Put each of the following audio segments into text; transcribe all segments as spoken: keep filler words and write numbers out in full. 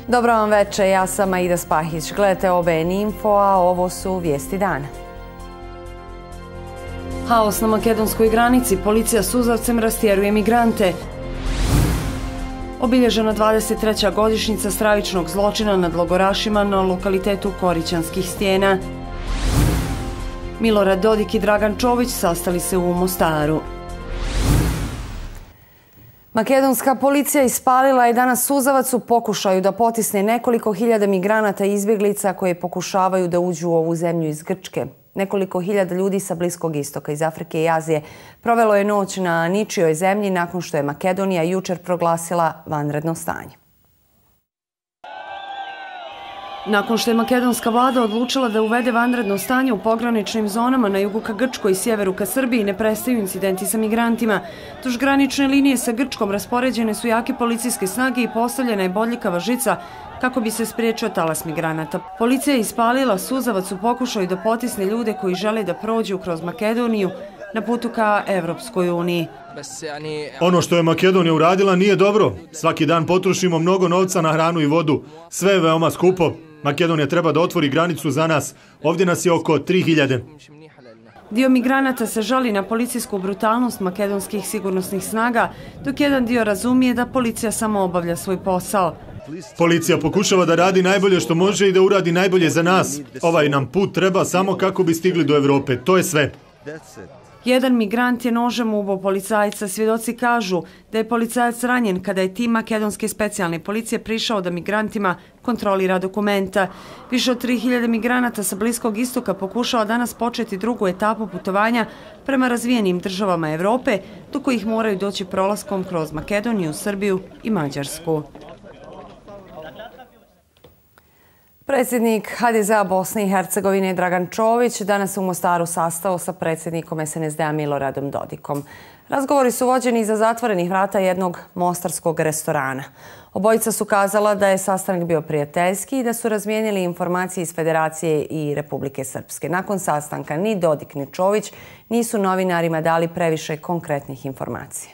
Dobro vam večer, ja sam Aida Spahić. Gledajte O B N Info, a ovo su vijesti dana. Haos na makedonskoj granici, policija suzavcem rastjeruje migrante. Obilježena dvadeset treća godišnjica stravičnog zločina nad logorašima na lokalitetu Korićanskih stijena. Milorad Dodik i Dragan Čović sastali se u Mostaru. Makedonska policija ispalila je danas suzavac u pokušaju da potisne nekoliko hiljada migranata i izbjeglica koji pokušavaju da uđu u ovu zemlju iz Grčke. Nekoliko hiljada ljudi sa Bliskog istoka, iz Afrike i Azije provelo je noć na ničijoj zemlji nakon što je Makedonija jučer proglasila vanredno stanje. Nakon što je makedonska vlada odlučila da uvede vanredno stanje u pograničnim zonama na jugu ka Grčkoj i sjeveru ka Srbiji, ne prestaju incidenti sa migrantima. Duž granične linije sa Grčkom raspoređene su jake policijske snage i postavljena je bodljikava žica kako bi se spriječio talas migranata. Policija je ispalila suzavac u pokušaju da potisne ljude koji žele da prođu kroz Makedoniju na putu ka Evropskoj uniji. Ono što je Makedonija uradila nije dobro. Svaki dan potrošimo mnogo novca na hranu i vodu. Sve je veoma skupo. Makedonija treba da otvori granicu za nas. Ovdje nas je oko tri hiljade. Dio migranata se žali na policijsku brutalnost makedonskih sigurnosnih snaga, dok jedan dio razumije da policija samo obavlja svoj posao. Policija pokušava da radi najbolje što može i da uradi najbolje za nas. Ovaj nam put treba samo kako bi stigli do Evrope. To je sve. Jedan migrant je nožem ubao policajca. Svjedoci kažu da je policajac ranjen kada je tim makedonske specijalne policije prišao da migrantima kontrolira dokumenta. Više od tri hiljade migranata sa Bliskog istoka pokušava danas početi drugu etapu putovanja prema razvijenim državama Evrope, do kojih moraju doći prolaskom kroz Makedoniju, Srbiju i Mađarsku. Predsjednik H D Z-a Bosne i Hercegovine Dragan Čović danas se u Mostaru sastao sa predsjednikom S N S D-a Miloradom Dodikom. Razgovori su vođeni iza zatvorenih vrata jednog mostarskog restorana. Obojica su kazala da je sastanak bio prijateljski i da su razmijenili informacije iz Federacije i Republike Srpske. Nakon sastanka ni Dodik ni Čović nisu novinarima dali previše konkretnih informacija.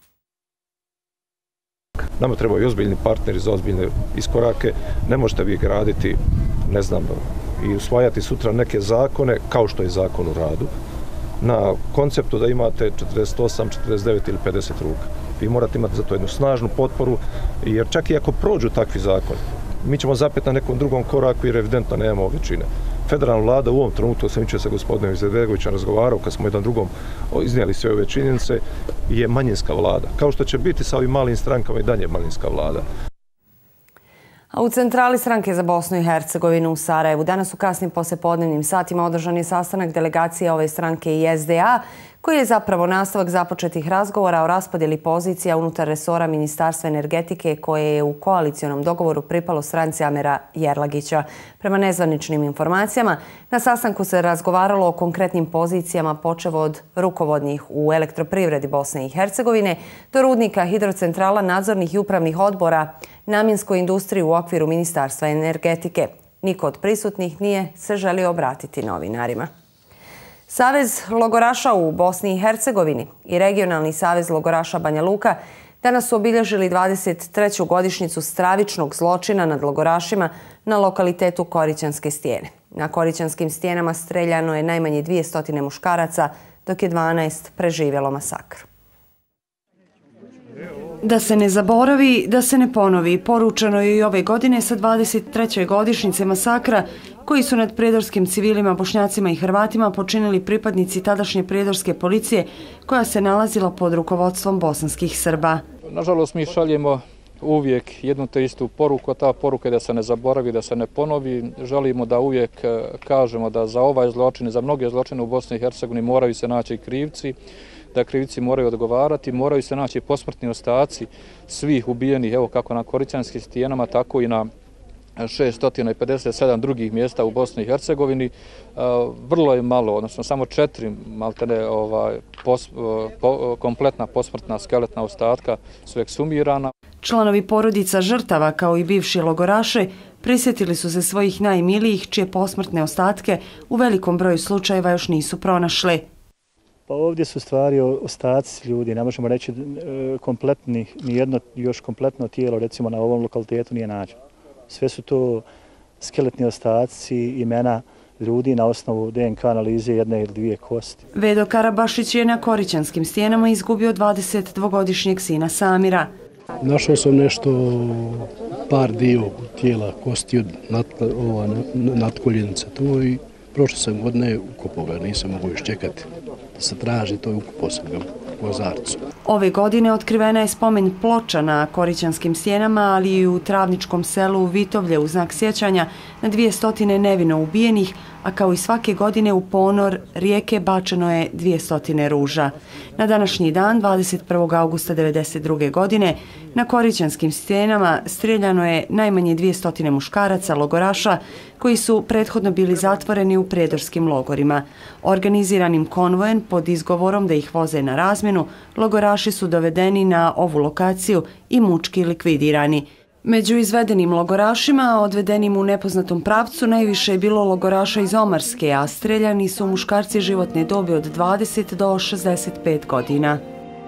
Nama trebaju ozbiljni partneri za ozbiljne iskorake. Ne možete vi graditi, ne znam, i usvajati sutra neke zakone, kao što je zakon u radu, na konceptu da imate četrdeset osam, četrdeset devet ili pedeset ruka. Vi morate imati za to jednu snažnu potporu, jer čak i ako prođu takvi zakoni, mi ćemo zapet na nekom drugom koraku jer evidentno nemamo većine. Federalna vlada u ovom trenutku, sam jučer sa gospodinom Izetbegovićem razgovarao, kad smo jedan drugom iznijeli sve ove činjenice, je manjinska vlada. Kao što će biti sa ovim malim strankama i dalje manjinska vlada. A u centrali stranke za Bosnu i Hercegovinu u Sarajevu danas u kasnim poslijepodnevnim satima održan je sastanak delegacije ove stranke i S D A, koji je zapravo nastavak započetih razgovora o raspodjeli pozicija unutar resora Ministarstva energetike koje je u koalicionom dogovoru pripalo stranci Amera Jerlagića. Prema nezvaničnim informacijama, na sastanku se razgovaralo o konkretnim pozicijama počev od rukovodnih u elektroprivredi Bosne i Hercegovine do rudnika, hidrocentrala, nadzornih i upravnih odbora, namjenskoj industriji u okviru Ministarstva energetike. Niko od prisutnih nije se želio obratiti novinarima. Savez logoraša u Bosni i Hercegovini i Regionalni savez logoraša Banja Luka danas su obilježili dvadeset treću godišnjicu stravičnog zločina nad logorašima na lokalitetu Korićanske stijene. Na Korićanskim stijenama streljano je najmanje dvjesto muškaraca, dok je dvanaest preživjelo masakr. Da se ne zaboravi, da se ne ponovi, poručeno je i ove godine sa dvadeset treće godišnjice masakra koji su nad prijedorskim civilima, Bošnjacima i Hrvatima počinili pripadnici tadašnje prijedorske policije koja se nalazila pod rukovodstvom bosanskih Srba. Nažalost, mi šaljemo uvijek jednu te istu poruku, a ta poruka je da se ne zaboravi, da se ne ponovi. Želimo da uvijek kažemo da za ovaj zločin i za mnoge zločine u Bosni i Hercegovini moraju se naći krivci, da krivci moraju odgovarati, moraju se naći posmrtni ostaci svih ubijenih, evo kako na Korićanskim stijenama, tako i na šesto pedeset sedam drugih mjesta u Bosni i Hercegovini. Vrlo je malo, odnosno samo četiri maltene ovaj, pos, po, kompletna posmrtna skeletna ostatka su eksumirana. Članovi porodica žrtava kao i bivši logoraše prisjetili su se svojih najmilijih čije posmrtne ostatke u velikom broju slučajeva još nisu pronašli. Pa ovdje su stvari ostaci ljudi, ne možemo reći kompletni, nijedno još kompletno tijelo recimo na ovom lokalitetu nije nađeno. Sve su to skeletni ostaci, imena ljudi na osnovu D N K analize jedne ili dvije kosti. Vedo Karabašić je na Korićanskim stijenama izgubio dvadesetdvogodišnjeg sina Samira. Našao sam nešto, par dio tijela, kosti od natkoljenice to i prošle sam godine ukopao ga, nisam mogu još čekati da se traži, to je ukopao sam ga u Ozarcu. Ove godine otkrivena je spomen ploča na Korićanskim stijenama, ali i u Travničkom selu Vitovlje u znak sjećanja na dvije stotine nevino ubijenih, a kao i svake godine u ponor rijeke bačeno je dvije stotine ruža. Na današnji dan, dvadeset prvog augusta devedeset druge. godine, na Korićanskim stijenama streljano je najmanje dvije stotine muškaraca, logoraša, koji su prethodno bili zatvoreni u predorskim logorima. Organiziranim konvojem pod izgovorom da ih voze na razmjenu, logoraši su dovedeni na ovu lokaciju i mučki likvidirani. Među izvedenim logorašima, odvedenim u nepoznatom pravcu, najviše je bilo logoraša iz Omarske, a streljani su muškarci životne dobi od dvadeset do šezdeset pet godina.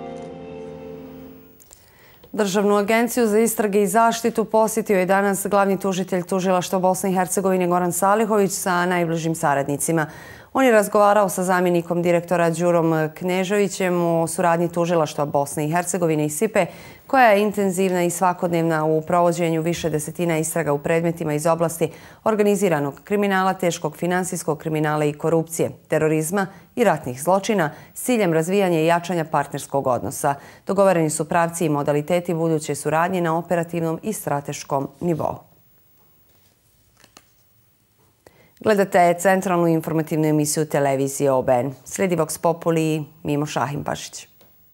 Državnu agenciju za istrage i zaštitu posjetio je danas glavni tužitelj tužilaštva Bosne i Hercegovine Goran Salihović sa najbližim saradnicima. On je razgovarao sa zamjenikom direktora Đurom Kneževićem o suradnji tužilaštva Bosne i Hercegovine i SIPE, koja je intenzivna i svakodnevna u provođenju više desetina istraga u predmetima iz oblasti organiziranog kriminala, teškog finansijskog kriminala i korupcije, terorizma i ratnih zločina s ciljem razvijanja i jačanja partnerskog odnosa. Dogovoreni su pravci i modaliteti buduće suradnje na operativnom i strateškom nivou. Gledate centralnu informativnu emisiju televizije O B N. Slijedi Vox Populi i Mimo Šahim-Pašić.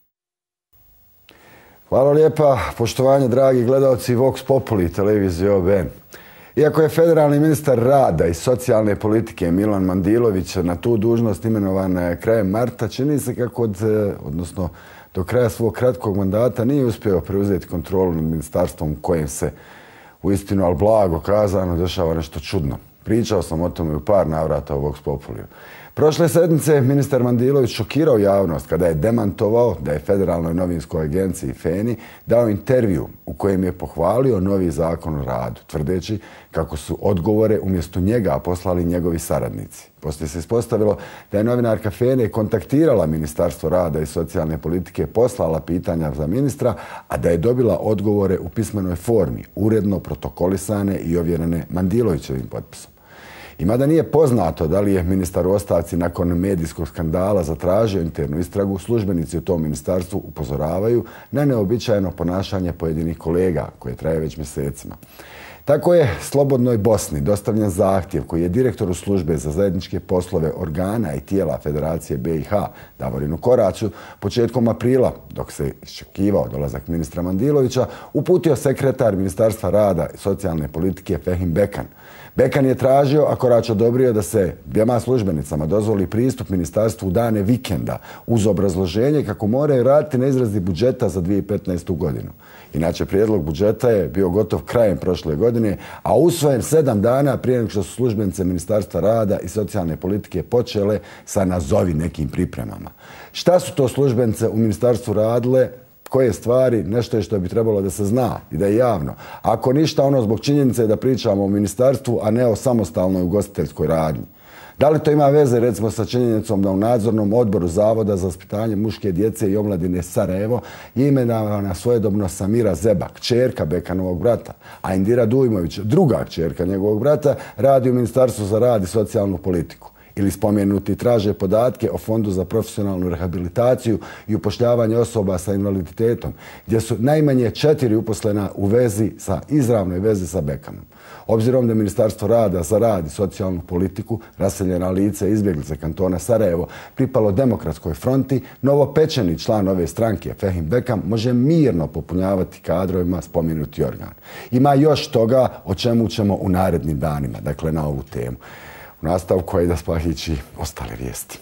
Hvala lijepa, poštovanje dragi gledalci Vox Populi televizije O B N. Iako je federalni ministar rada i socijalne politike Milan Mandilović na tu dužnost imenovan krajem marta, čini se kako od, odnosno do kraja svog kratkog mandata nije uspio preuzeti kontrolu nad ministarstvom u kojem se uistinu, ali blago kazano, dešava nešto čudno. Pričao sam o tome u par navrata u Vox Populiju. Prošle sedmice ministar Mandilović šokirao javnost kada je demantovao da je Federalnoj novinskoj agenciji FENI dao intervju u kojem je pohvalio novi zakon o radu, tvrdeći kako su odgovore umjesto njega poslali njegovi saradnici. Poslije se ispostavilo da je novinarka FENI kontaktirala Ministarstvo rada i socijalne politike, poslala pitanja za ministra, a da je dobila odgovore u pismenoj formi, uredno protokolisane i ovjerene Mandilovićevim potpisom. I mada nije poznato da li je ministar u ostavci nakon medijskog skandala zatražio internu istragu, službenici u tom ministarstvu upozoravaju na neobičajno ponašanje pojedinih kolega koje traje već mjesecima. Tako je Slobodnoj Bosni dostavljen zahtjev koji je direktoru službe za zajedničke poslove organa i tijela Federacije B i H Davorinu Koraću početkom aprila, dok se iščekivao dolazak ministra Mandilovića, uputio sekretar Ministarstva rada i socijalne politike Fehim Bekan. Bekan je tražio, a Korać odobrio, da se dvijema službenicama dozvoli pristup ministarstvu u dane vikenda uz obrazloženje kako moraju raditi na izradi budžeta za dvije tisuće petnaestu. godinu. Inače, prijedlog budžeta je bio gotov krajem prošle godine, a usvojen sedam dana prije nego što su službenice Ministarstva rada i socijalne politike počele sa nazovi nekim pripremama. Šta su to službenice u ministarstvu radile? Koje stvari, nešto je što bi trebalo da se zna i da je javno. Ako ništa, ono zbog činjenice da pričamo o ministarstvu, a ne o samostalnoj ugostiteljskoj radnji. Da li to ima veze, recimo, sa činjenicom da u nadzornom odboru Zavoda za vaspitanje muške djece i omladine Sarajevo je imenovana svojedobno Samira Zeba, kćerka Bekanovog brata, a Indira Dujmović, druga kćerka njegovog brata, radi u Ministarstvu za rad i socijalnu politiku. Ili spomenuti traže podatke o Fondu za profesionalnu rehabilitaciju i upošljavanje osoba sa invaliditetom, gdje su najmanje četiri uposlena u vezi sa, izravnoj vezi sa Bekanom. Obzirom da je Ministarstvo rada za rad i socijalnu politiku, raseljena lice i izbjeglice kantona Sarajevo, pripalo Demokratskoj fronti, novopečeni član ove stranke Fehim Bekan može mirno popunjavati kadrovima spomenuti organ. Ima još toga o čemu ćemo u narednim danima, dakle na ovu temu. U nastavku je da Spahići ostale vijesti.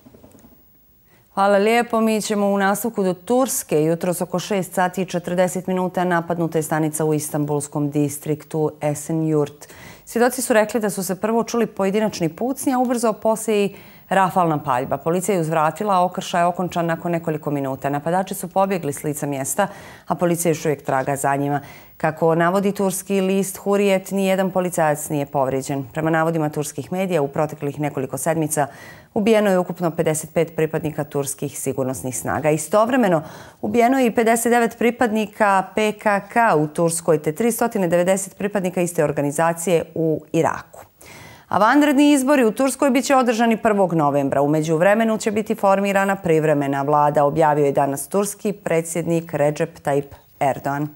Hvala lijepo. Mi ćemo u nastavku do Turske. Jutros oko šest sati i četrdeset minuta napadnuta je stanica u istanbulskom distriktu Esenyurt. Svjedoci su rekli da su se prvo čuli pojedinačni pucnji, a ubrzo poslije i rafalna paljba. Policija je uzvratila, a okršaj je okončan nakon nekoliko minuta. Napadači su pobjegli s lica mjesta, a policija još uvijek traga za njima. Kako navodi turski list Hurijet, nijedan policajac nije povrijeđen. Prema navodima turskih medija, u proteklih nekoliko sedmica ubijeno je ukupno pedeset pet pripadnika turskih sigurnosnih snaga. Istovremeno, ubijeno je i pedeset devet pripadnika P K K u Turskoj te tristo devedeset pripadnika iste organizacije u Iraku. A vanredni izbori u Turskoj bit će održani prvog novembra. U međuvremenu će biti formirana privremena vlada, objavio je danas turski predsjednik Recep Tayyip Erdogan.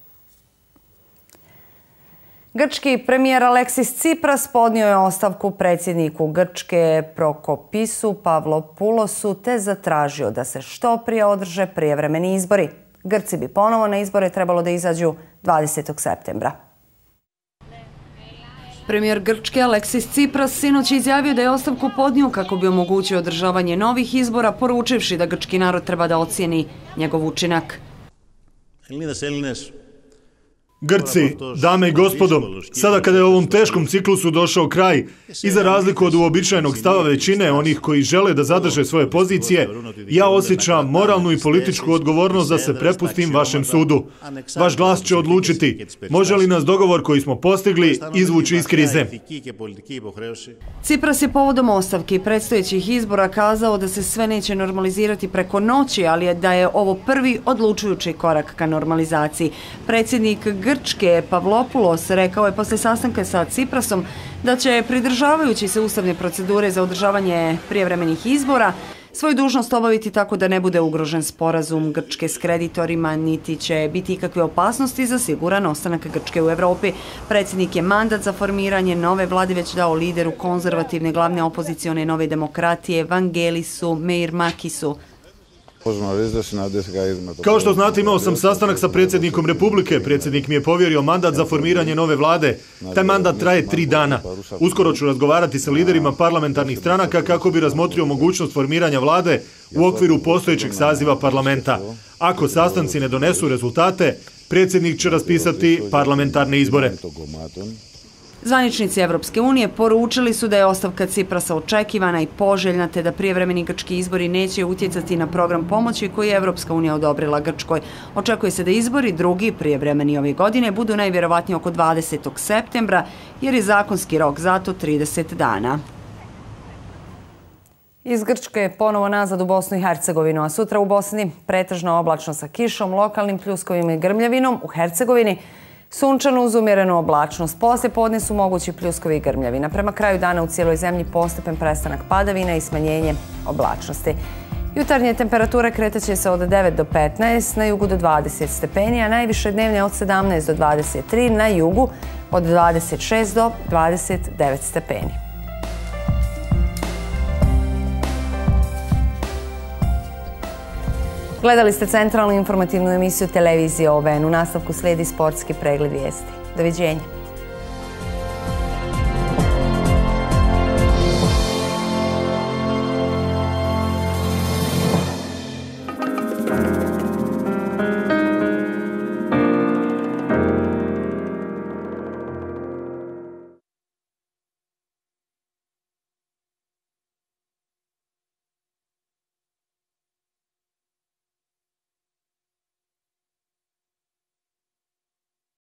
Grčki premijer Aleksis Tsipras podnio je ostavku predsjedniku Grčke Prokopisu Pavlopoulosu te zatražio da se što prije održe prijevremeni izbori. Grci bi ponovo na izbore trebalo da izađu dvadesetog septembra. Premijer Grčke Aleksis Tsipras sinoć je izjavio da je ostavku podnio kako bi omogućio održavanje novih izbora, poručivši da grčki narod treba da ocijeni njegov učinak. Grci, dame i gospodo, sada kada je ovom teškom ciklusu došao kraj i za razliku od uobičajenog stava većine onih koji žele da zadrže svoje pozicije, ja osjećam moralnu i političku odgovornost da se prepustim vašem sudu. Vaš glas će odlučiti može li nas dogovor koji smo postigli izvući iz krize. Tsipras je povodom ostavki predstojećih izbora kazao da se sve neće normalizirati preko noći, ali je da je ovo prvi odlučujući korak ka normalizaciji. Predsjednik Grčke Pavlopoulos rekao je posle sastanka sa Tsiprasom da će, pridržavajući se ustavne procedure za održavanje prijevremenih izbora, svoju dužnost obaviti tako da ne bude ugrožen sporazum Grčke s kreditorima, niti će biti ikakve opasnosti za siguran ostanak Grčke u Evropi. Predsjednik je mandat za formiranje nove vlade već dao lideru konzervativne glavne opozicione Nove demokratije Vangelisu Meirmakisu. Kao što znate, imao sam sastanak sa predsjednikom Republike. Predsjednik mi je povjerio mandat za formiranje nove vlade. Taj mandat traje tri dana. Uskoro ću razgovarati sa liderima parlamentarnih stranaka kako bi razmotrio mogućnost formiranja vlade u okviru postojećeg saziva parlamenta. Ako sastanci ne donesu rezultate, predsjednik će raspisati parlamentarne izbore. Zvaničnici Evropske unije poručili su da je ostavka Tsiprasa očekivana i poželjna, te da prijevremeni grčki izbori neće utjecati na program pomoći koji je Evropska unija odobrila Grčkoj. Očekuje se da izbori, drugi prijevremeni ove godine, budu najvjerovatnije oko dvadesetog septembra, jer je zakonski rok za to trideset dana. Iz Grčke ponovo nazad u Bosnu i Hercegovinu, a sutra u Bosni pretežno oblačno sa kišom, lokalnim pljuskovima i grmljavinom. U Hercegovini sunčano uz umjerenu oblačnost. Poslije podne su mogući pljuskovi i grmljavina. Prema kraju dana u cijeloj zemlji postepen prestanak padavina i smanjenje oblačnosti. Jutarnje temperature kretaće se od devet do petnaest, na jugu do dvadeset stepeni, a najviše dnevne od sedamnaest do dvadeset tri, na jugu od dvadeset šest do dvadeset devet stepeni. Gledali ste centralnu informativnu emisiju televizije O B N. U nastavku slijedi sportski pregled vijesti. Doviđenja.